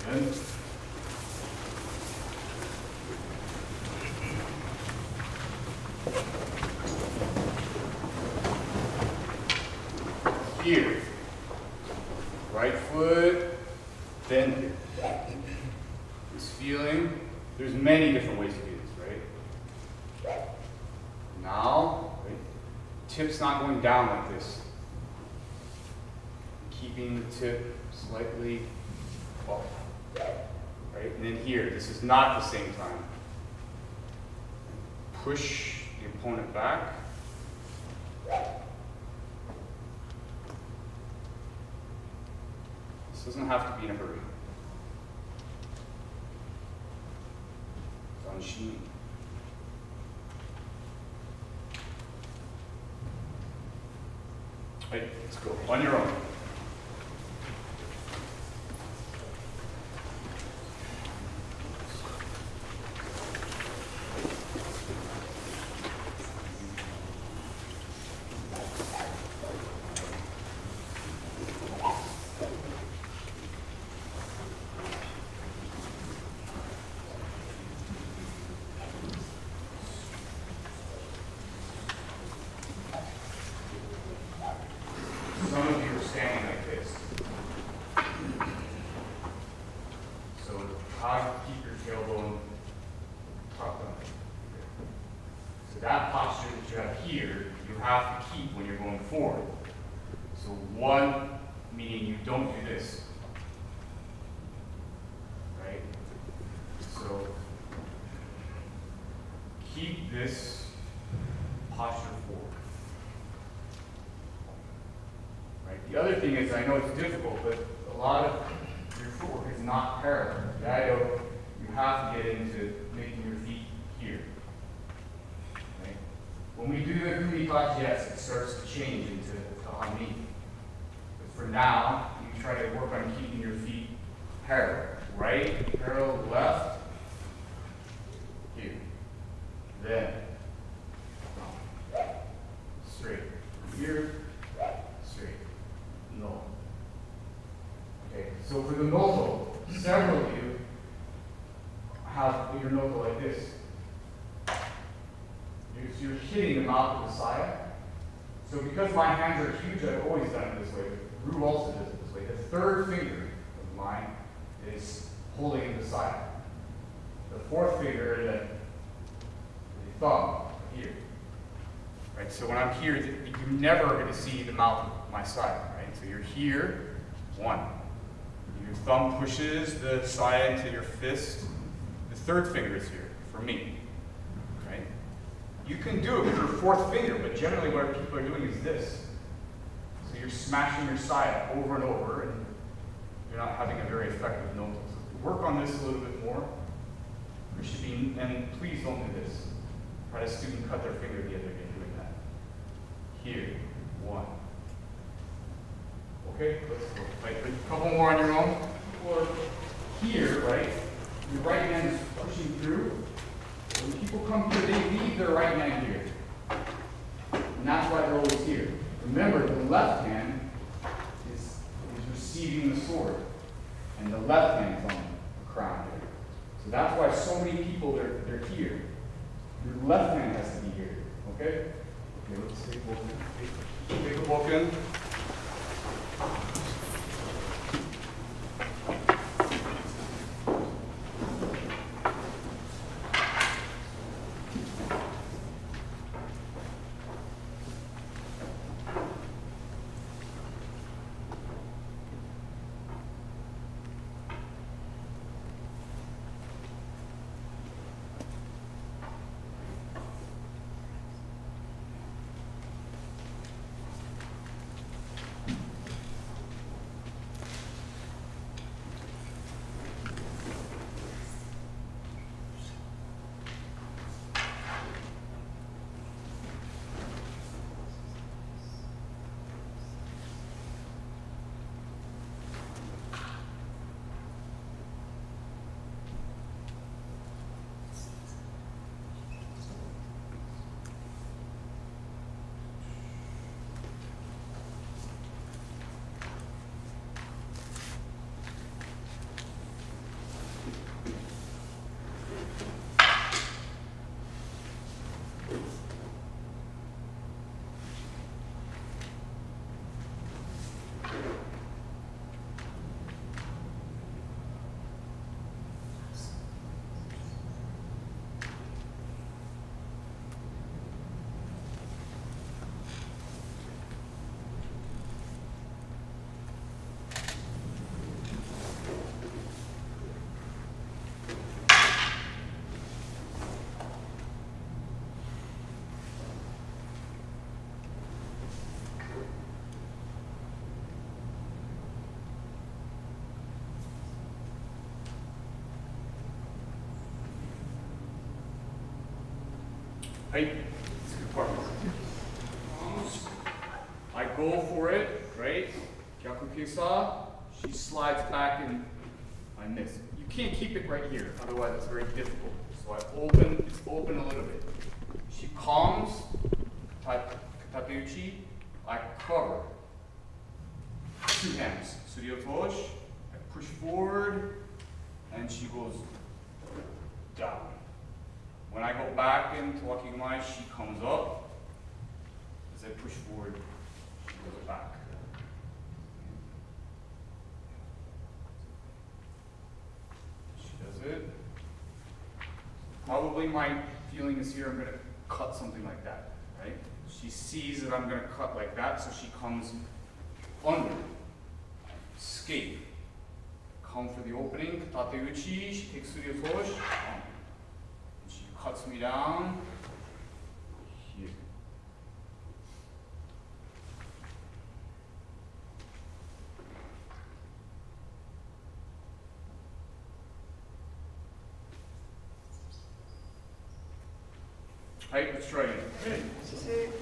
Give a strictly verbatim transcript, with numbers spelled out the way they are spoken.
Good. Here. Right foot, then here. This feeling, there's many different ways to do this, right? Now, right, tip's not going down like this. Keeping the tip slightly up, right? And then here, this is not the same time. Push the opponent back. This doesn't have to be in a hurry. Zanshin. Right, let's go on your own. Some of you are standing like this. So how to keep your tailbone propped up. So that posture that you have here, you have to keep when you're going forward. So one, meaning you don't do this. Right? So keep this posture forward. The other thing is, I know it's difficult, but a lot of your footwork is not parallel. Iaido, you have to get into making your feet here. Okay? When we do the kumikachi, yes, it starts to change into kahami. But for now, you try to work on keeping your feet parallel. Right, parallel, left, here. Then, straight. Here, straight. No. Okay, so for the noto, several of you have your noto like this. You're, you're hitting the mouth of the saya. So because my hands are huge, I've always done it this way. Rue also does it this way. The third finger of mine is holding the saya. The fourth finger, the, the thumb, here. Right, so when I'm here, you're never going to see the mouth of my saya. So you're here, one. Your thumb pushes the saya into your fist. The third finger is here, for me, right? You can do it with your fourth finger, but generally what people are doing is this. So you're smashing your saya over and over, and you're not having a very effective noto. So work on this a little bit more. There should be, and please don't do this. Try to student cut their finger the other day doing that. Here, one. Okay, let's go. Right, a couple more on your own. Or here, right? Your right hand is pushing through. When people come here, they leave their right hand here. And that's why they're always here. Remember, the left hand is, is receiving the sword. And the left hand is on the crown here. So that's why so many people, they're, they're here. Your left hand has to be here. Okay? Okay, let's take a boken. Take a boken. Hey, part. I go for it, right? Gyaku Kesa. She slides back and I miss. You can't keep it right here, otherwise it's very difficult. So I open, it's open a little bit. She comes, Tateuchi, I cover. Two hands, Suryotoshi, I push forward, and she goes down. When I go back into Wakigamae, she comes up. As I push forward, she goes back. She does it. Probably my feeling is here, I'm going to cut something like that, right? She sees that I'm going to cut like that, so she comes under. Escape. Come for the opening, Tateuchi, she takes Suryotoshi, and she cuts me down here. Right, let's try it. Ready?